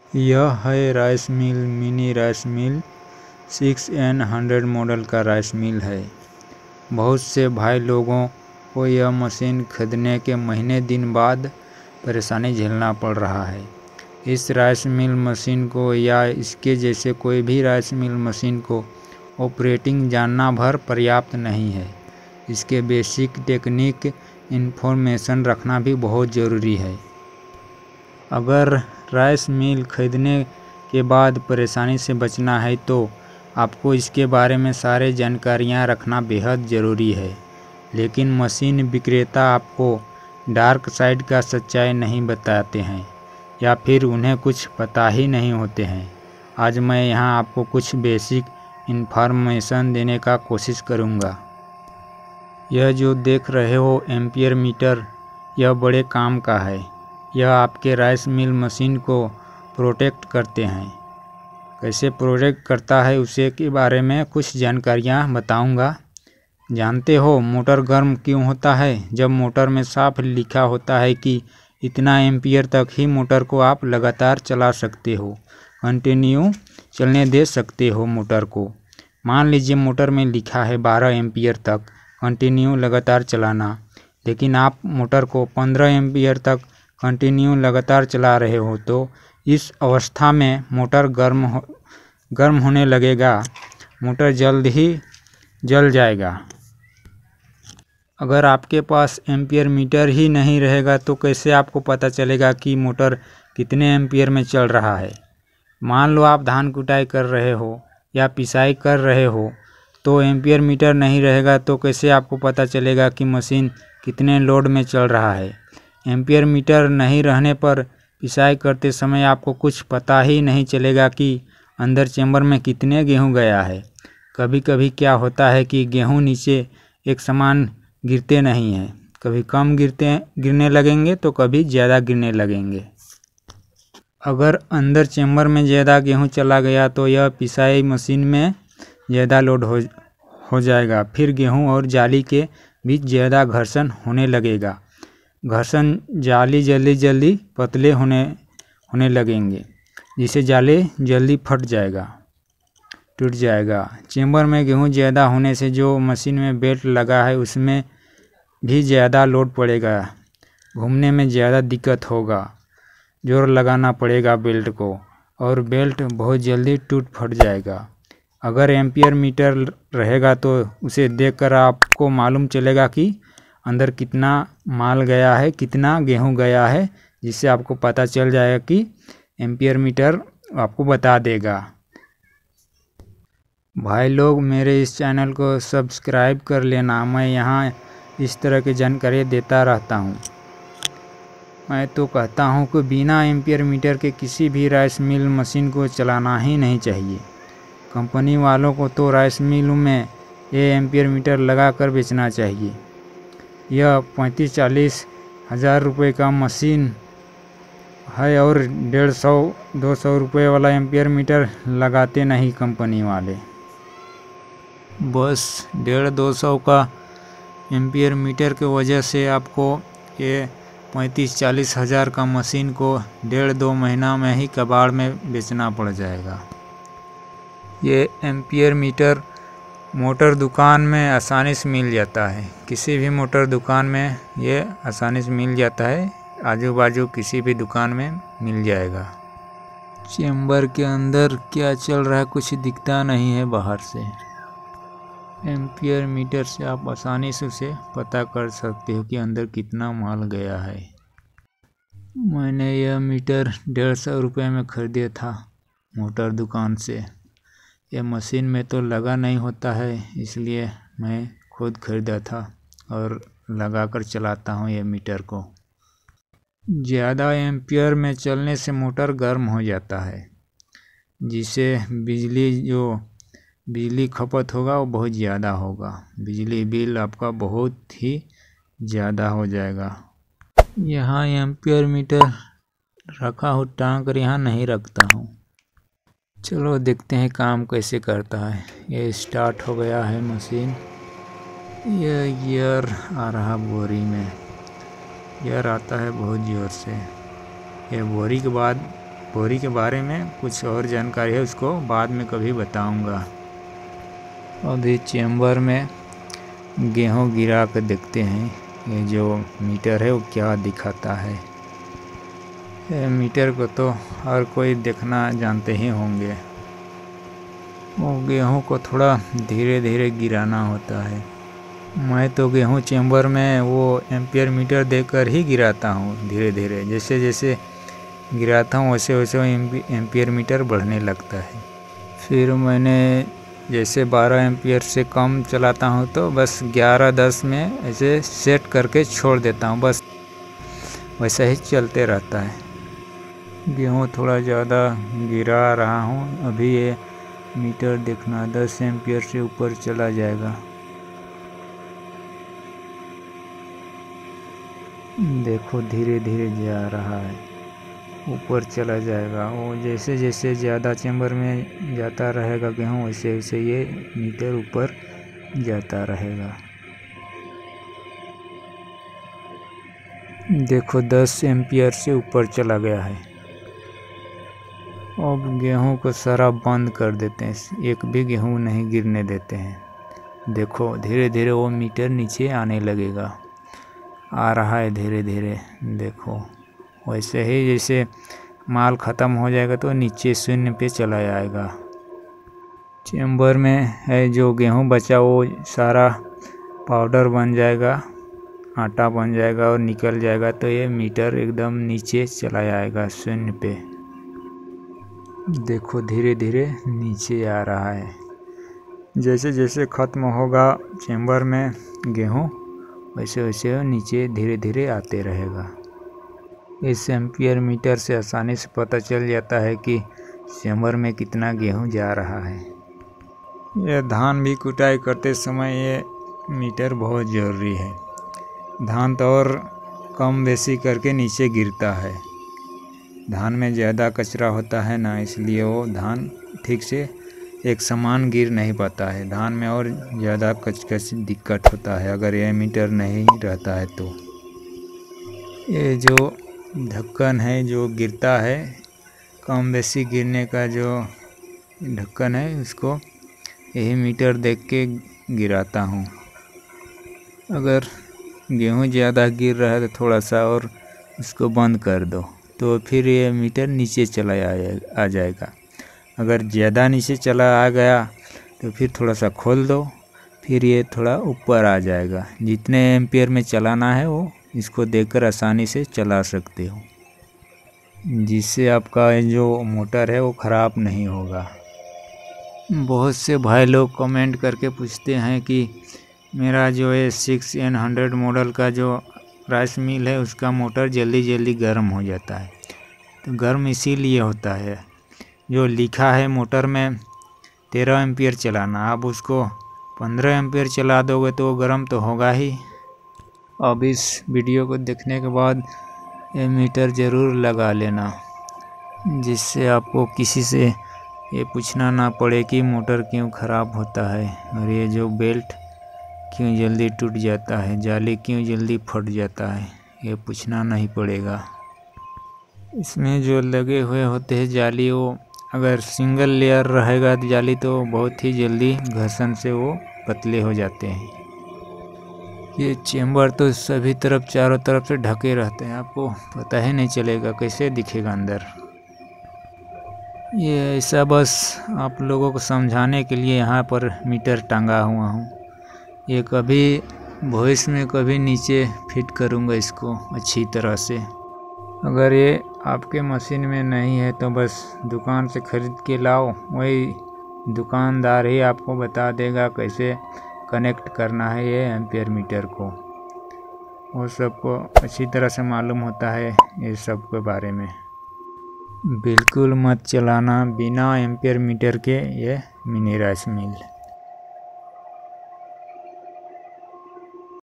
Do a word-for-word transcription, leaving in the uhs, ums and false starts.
यह है rice mill mini rice mill six N hundred model का राइस मिल है। बहुत से भाई लोगों को यह मशीन खरीदने के महीने दिन बाद परेशानी झेलना पड़ रहा है। इस राइस मिल मशीन को या इसके जैसे कोई भी राइस मिल मशीन को ऑपरेटिंग जानना भर पर्याप्त नहीं है। इसके बेसिक टेक्निक इन्फॉर्मेशन रखना भी बहुत ज़रूरी है। अगर राइस मिल खरीदने के बाद परेशानी से बचना है तो आपको इसके बारे में सारे जानकारियां रखना बेहद ज़रूरी है। लेकिन मशीन विक्रेता आपको डार्क साइड का सच्चाई नहीं बताते हैं या फिर उन्हें कुछ पता ही नहीं होते हैं। आज मैं यहाँ आपको कुछ बेसिक इन्फॉर्मेशन देने का कोशिश करूँगा। यह जो देख रहे हो एम्पियर मीटर, यह बड़े काम का है। यह आपके राइस मिल मशीन को प्रोटेक्ट करते हैं। कैसे प्रोटेक्ट करता है उसे के बारे में कुछ जानकारियाँ बताऊँगा। जानते हो मोटर गर्म क्यों होता है? जब मोटर में साफ लिखा होता है कि इतना एम्पियर तक ही मोटर को आप लगातार चला सकते हो, कंटिन्यू चलने दे सकते हो मोटर को। मान लीजिए मोटर में लिखा है बारह एम्पियर तक कंटिन्यू लगातार चलाना, लेकिन आप मोटर को पंद्रह एम्पियर तक कंटिन्यू लगातार चला रहे हो तो इस अवस्था में मोटर गर्म हो गर्म होने लगेगा। मोटर जल्द ही जल जाएगा। अगर आपके पास एम्पियर मीटर ही नहीं रहेगा तो कैसे आपको पता चलेगा कि मोटर कितने एम्पियर में चल रहा है? मान लो आप धान कुटाई कर रहे हो या पिसाई कर रहे हो तो एम्पियर मीटर नहीं रहेगा तो कैसे आपको पता चलेगा कि मशीन कितने लोड में चल रहा है? एम्पियर मीटर नहीं रहने पर पिसाई करते समय आपको कुछ पता ही नहीं चलेगा कि अंदर चेंबर में कितने गेहूं गया है। कभी कभी क्या होता है कि गेहूं नीचे एक समान गिरते नहीं हैं, कभी कम गिरते गिरने लगेंगे तो कभी ज़्यादा गिरने लगेंगे। अगर अंदर चेंबर में ज़्यादा गेहूं चला गया तो यह पिसाई मशीन में ज़्यादा लोड हो हो जाएगा। फिर गेहूं और जाली के बीच ज़्यादा घर्षण होने लगेगा। घर्षण जाली जल्दी जल्दी पतले होने होने लगेंगे, जिससे जाली जल्दी फट जाएगा, टूट जाएगा। चेंबर में गेहूं ज़्यादा होने से जो मशीन में बेल्ट लगा है उसमें भी ज़्यादा लोड पड़ेगा, घूमने में ज़्यादा दिक्कत होगा, जोर लगाना पड़ेगा बेल्ट को और बेल्ट बहुत जल्दी टूट फट जाएगा। अगर एम्पियर मीटर रहेगा तो उसे देखकर आपको मालूम चलेगा कि अंदर कितना माल गया है, कितना गेहूं गया है, जिससे आपको पता चल जाएगा कि एम्पियर मीटर आपको बता देगा। भाई लोग मेरे इस चैनल को सब्सक्राइब कर लेना। मैं यहाँ इस तरह की जानकारी देता रहता हूँ। मैं तो कहता हूँ कि बिना एम्पियर मीटर के किसी भी राइस मिल मशीन को चलाना ही नहीं चाहिए। कंपनी वालों को तो राइस मिल में ये एम्पियर मीटर लगा कर बेचना चाहिए। यह पैंतीस चालीस हज़ार रुपये का मशीन है और डेढ़ सौ दो सौ रुपये वाला एम्पियर मीटर लगाते नहीं कंपनी वाले। बस डेढ़ दो सौ का एम्पियर मीटर के वजह से आपको ये पैंतीस चालीस हज़ार का मशीन को डेढ़ दो महीना में ही कबाड़ में बेचना पड़ जाएगा। ये एम्पियर मीटर मोटर दुकान में आसानी से मिल जाता है। किसी भी मोटर दुकान में ये आसानी से मिल जाता है। आजू बाजू किसी भी दुकान में मिल जाएगा। चेंबर के अंदर क्या चल रहा है कुछ दिखता नहीं है बाहर से। एम्पियर मीटर से आप आसानी से उसे पता कर सकते हो कि अंदर कितना माल गया है। मैंने यह मीटर डेढ़ सौ रुपये में खरीदा था मोटर दुकान से। यह मशीन में तो लगा नहीं होता है, इसलिए मैं खुद खरीदा था और लगाकर चलाता हूँ ये मीटर को। ज़्यादा एम्पियर में चलने से मोटर गर्म हो जाता है, जिससे बिजली जो बिजली खपत होगा वो बहुत ज़्यादा होगा। बिजली बिल आपका बहुत ही ज़्यादा हो जाएगा। यहाँ एम्पियर मीटर रखा हो टांग कर यहाँ नहीं रखता हूँ। चलो देखते हैं काम कैसे करता है। ये स्टार्ट हो गया है मशीन। यह गियर आ रहा बोरी में, गियर आता है बहुत ज़ोर से। ये बोरी के बाद बोरी के बारे में कुछ और जानकारी है, उसको बाद में कभी बताऊंगा। अभी चैम्बर में गेहूं गिरा कर देखते हैं ये जो मीटर है वो क्या दिखाता है। ये मीटर को तो हर कोई देखना जानते ही होंगे। वो गेहूं को थोड़ा धीरे धीरे गिराना होता है। मैं तो गेहूं चैम्बर में वो एम्पियर मीटर देकर ही गिराता हूँ धीरे धीरे। जैसे जैसे गिराता हूँ वैसे वैसे एम्पियर मीटर बढ़ने लगता है। फिर मैंने जैसे बारह एम्पियर से कम चलाता हूँ तो बस ग्यारह दस में ऐसे सेट करके छोड़ देता हूँ, बस वैसा ही चलते रहता है। गेहूँ थोड़ा ज़्यादा गिरा रहा हूँ। अभी ये मीटर देखना दस एम्पियर से ऊपर चला जाएगा। देखो धीरे धीरे जा रहा है, ऊपर चला जाएगा। वो जैसे जैसे ज़्यादा चैम्बर में जाता रहेगा गेहूँ वैसे वैसे ये मीटर ऊपर जाता रहेगा। देखो दस एम्पियर से ऊपर चला गया है। अब गेहूँ को सारा बंद कर देते हैं, एक भी गेहूँ नहीं गिरने देते हैं। देखो धीरे धीरे वो मीटर नीचे आने लगेगा, आ रहा है धीरे धीरे। देखो वैसे ही जैसे माल ख़त्म हो जाएगा तो नीचे शून्य पे चला जाएगा। चैम्बर में है जो गेहूं बचा वो सारा पाउडर बन जाएगा, आटा बन जाएगा और निकल जाएगा तो ये मीटर एकदम नीचे चला जाएगा शून्य पे। देखो धीरे धीरे नीचे आ रहा है। जैसे जैसे ख़त्म होगा चैम्बर में गेहूं वैसे वैसे नीचे धीरे धीरे आते रहेगा। इस एम्पियर मीटर से आसानी से पता चल जाता है कि चैम्बर में कितना गेहूं जा रहा है। यह धान भी कुटाई करते समय ये मीटर बहुत ज़रूरी है। धान तो और कम बेसी करके नीचे गिरता है। धान में ज़्यादा कचरा होता है ना, इसलिए वो धान ठीक से एक समान गिर नहीं पाता है। धान में और ज़्यादा कच कच दिक्कत होता है अगर ये मीटर नहीं रहता है तो। ये जो ढक्कन है जो गिरता है, कम बेसी गिरने का जो ढक्कन है उसको यही मीटर देख के गिराता हूँ। अगर गेहूँ ज़्यादा गिर रहा है तो थोड़ा सा और उसको बंद कर दो तो फिर ये मीटर नीचे चला आ जाएगा। अगर ज़्यादा नीचे चला आ गया तो फिर थोड़ा सा खोल दो, फिर ये थोड़ा ऊपर आ जाएगा। जितने एम्पियर में चलाना है वो इसको देखकर आसानी से चला सकते हो, जिससे आपका जो मोटर है वो ख़राब नहीं होगा। बहुत से भाई लोग कमेंट करके पूछते हैं कि मेरा जो है सिक्स एन हंड्रेड मॉडल का जो राइस मिल है उसका मोटर जल्दी जल्दी गर्म हो जाता है। तो गर्म इसीलिए होता है, जो लिखा है मोटर में तेरह एम्पियर चलाना, आप उसको पंद्रह एम्पियर चला दोगे तो वो गर्म तो होगा ही। अब इस वीडियो को देखने के बाद ये मीटर ज़रूर लगा लेना, जिससे आपको किसी से ये पूछना ना पड़े कि मोटर क्यों ख़राब होता है और ये जो बेल्ट क्यों जल्दी टूट जाता है, जाली क्यों जल्दी फट जाता है, ये पूछना नहीं पड़ेगा। इसमें जो लगे हुए होते हैं जाली, वो अगर सिंगल लेयर रहेगा तो जाली तो बहुत ही जल्दी घर्षण से वो पतले हो जाते हैं। ये चेम्बर तो सभी तरफ चारों तरफ से ढके रहते हैं, आपको पता ही नहीं चलेगा कैसे दिखेगा अंदर। ये ऐसा बस आप लोगों को समझाने के लिए यहाँ पर मीटर टांगा हुआ हूँ। ये कभी भविष्य में कभी नीचे फिट करूँगा इसको अच्छी तरह से। अगर ये आपके मशीन में नहीं है तो बस दुकान से ख़रीद के लाओ, वही दुकानदार ही आपको बता देगा कैसे कनेक्ट करना है ये एम्पियर मीटर को। वो सबको अच्छी तरह से मालूम होता है ये सब के बारे में। बिल्कुल मत चलाना बिना एम्पियर मीटर के ये मिनी राइस मिल।